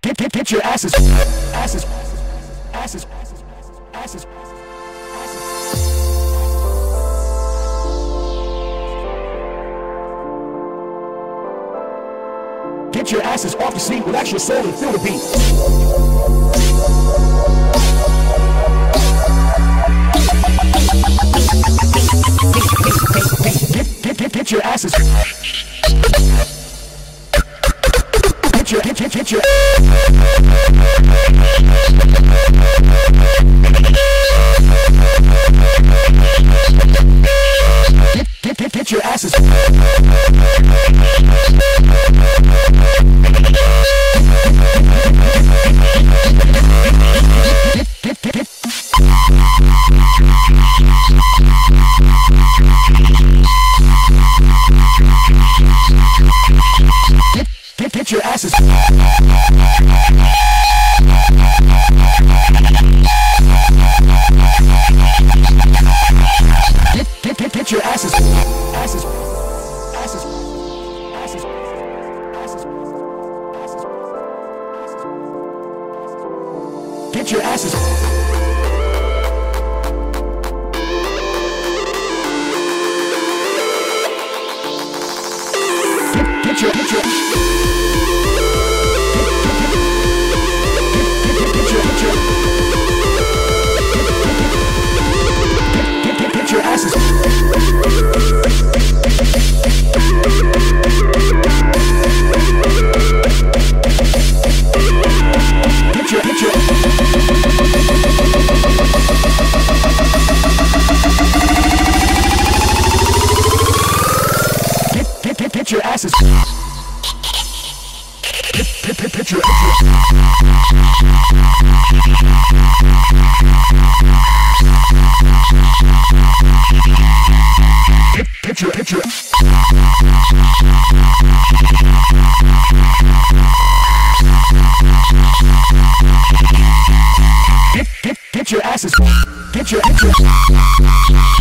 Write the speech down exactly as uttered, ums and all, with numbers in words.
Get, get, get your asses, asses, asses, asses, asses. Get your asses off the seat, relax your soul and feel the beat. Get, get, get, get your asses. Get your, get, get, get your. Get, get, get, get your asses. Get, get, get, get. Get, get, get your asses. Get, get, get, get your asses. Asses. Asses. Asses. Asses. Get your asses. Get, get your, get your. Get your asses. Get your, get your. Get, get, get, get your asses. Get, get, get, get your. Get, get your, get your. Get, get, get your asses. Get your, get your.